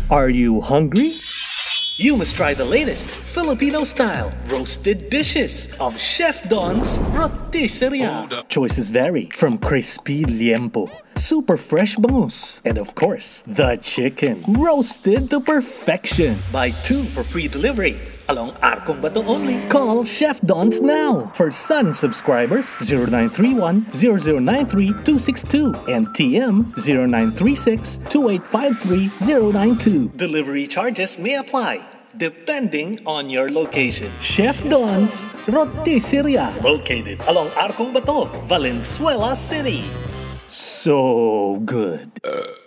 Are you hungry? You must try the latest Filipino-style roasted dishes of Chef Don's Rotisseria. Choices vary from crispy liempo, super fresh bangus, and of course, the chicken, roasted to perfection. Buy 2 for free delivery along Arcong Bato only. Call Chef Don's now. For Sun subscribers, 0931-0093-262 and TM 0936-2853-092. Delivery charges may apply depending on your location. Chef Don's Rotisseria, Located along Arcong Bato, Valenzuela City. so good.